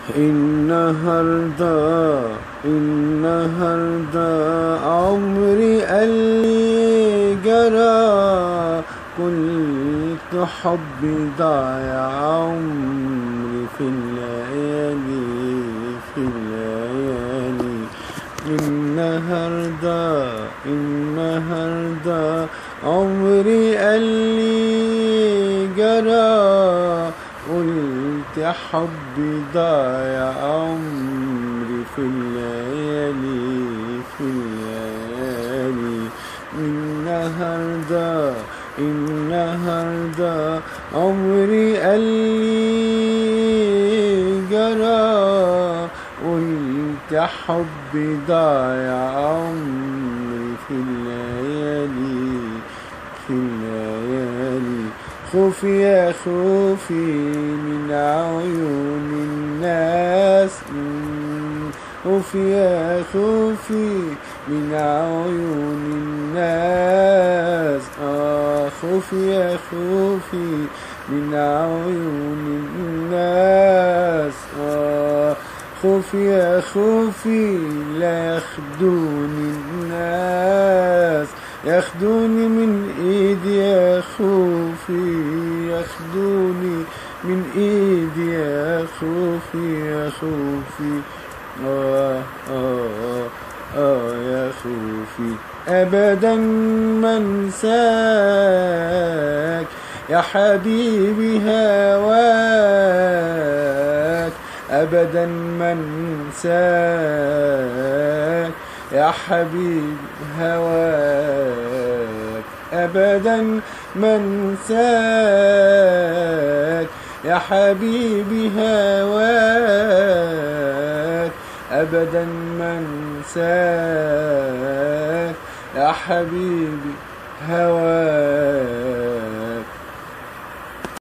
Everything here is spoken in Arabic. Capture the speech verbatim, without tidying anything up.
النهاردة النهاردة عمري قالي جرى، قلت حبي ضايع عمري في الليالي في الليالي. النهاردة النهاردة عمري قالي جرى، قلت يا حبي ضايع عمري في الليالي في الليالي. النهاردة النهاردة عمري قالي جرى، قلت يا حبي ضايع عمري في الليالي في الليالي. خوفي يا خوفي من عيون الناس، خوفي يا خوفي من عيون الناس، آه خوفي يا خوفي من عيون الناس، آه خوفي يا خوفي لا ياخدوني الناس، ياخدوني من ايدي يا خوفي، ياخدوني من ايدي يا خوفي يا خوفي، آه آه آه يا خوفي. أبدا ما انساك يا حبيبي هواك، أبدا ما انساك يا حبيبي هواك، أبدا ما انساك يا حبيبي هواك، أبدا ما انساك يا حبيبي هواك.